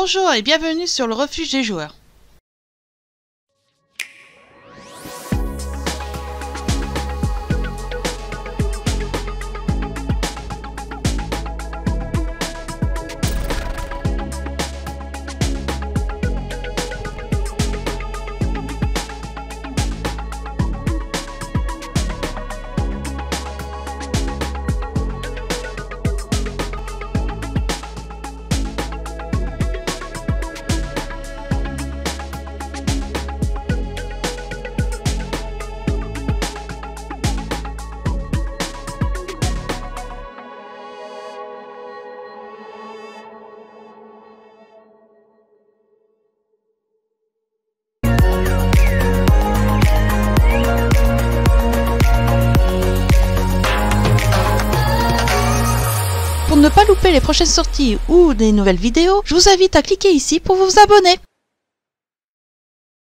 Bonjour et bienvenue sur le refuge des joueurs. Pour ne pas louper les prochaines sorties ou des nouvelles vidéos, je vous invite à cliquer ici pour vous abonner.